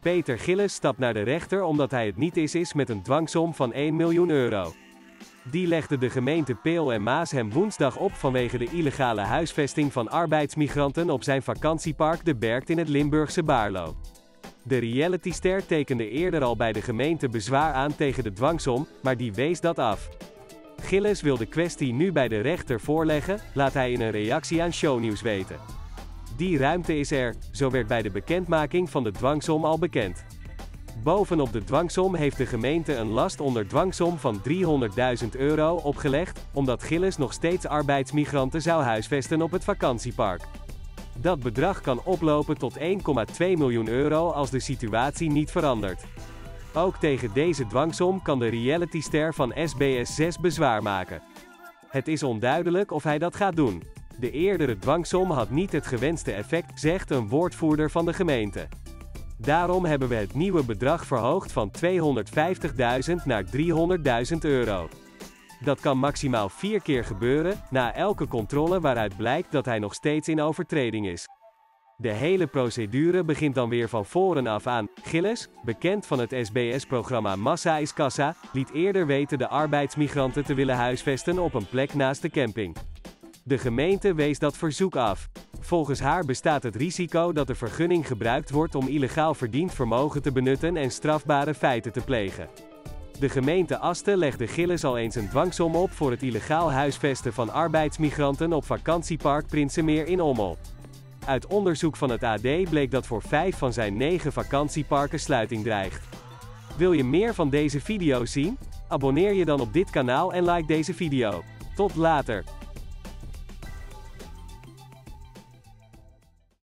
Peter Gillis stapt naar de rechter omdat hij het niet eens is met een dwangsom van 1 miljoen euro. Die legde de gemeente Peel en Maas hem woensdag op vanwege de illegale huisvesting van arbeidsmigranten op zijn vakantiepark De Berkt in het Limburgse Baarlo. De realityster tekende eerder al bij de gemeente bezwaar aan tegen de dwangsom, maar die wees dat af. Gillis wil de kwestie nu bij de rechter voorleggen, laat hij in een reactie aan Shownieuws weten. Die ruimte is er, zo werd bij de bekendmaking van de dwangsom al bekend. Bovenop de dwangsom heeft de gemeente een last onder dwangsom van 300.000 euro opgelegd, omdat Gillis nog steeds arbeidsmigranten zou huisvesten op het vakantiepark. Dat bedrag kan oplopen tot 1,2 miljoen euro als de situatie niet verandert. Ook tegen deze dwangsom kan de realityster van SBS 6 bezwaar maken. Het is onduidelijk of hij dat gaat doen. De eerdere dwangsom had niet het gewenste effect, zegt een woordvoerder van de gemeente. Daarom hebben we het nieuwe bedrag verhoogd van 250.000 naar 300.000 euro. Dat kan maximaal 4 keer gebeuren, na elke controle waaruit blijkt dat hij nog steeds in overtreding is. De hele procedure begint dan weer van voren af aan. Gillis, bekend van het SBS-programma Massa is Kassa, liet eerder weten de arbeidsmigranten te willen huisvesten op een plek naast de camping. De gemeente wees dat verzoek af. Volgens haar bestaat het risico dat de vergunning gebruikt wordt om illegaal verdiend vermogen te benutten en strafbare feiten te plegen. De gemeente Asten legde Gillis al eens een dwangsom op voor het illegaal huisvesten van arbeidsmigranten op vakantiepark Prinsenmeer in Ommel. Uit onderzoek van het AD bleek dat voor 5 van zijn 9 vakantieparken sluiting dreigt. Wil je meer van deze video's zien? Abonneer je dan op dit kanaal en like deze video. Tot later!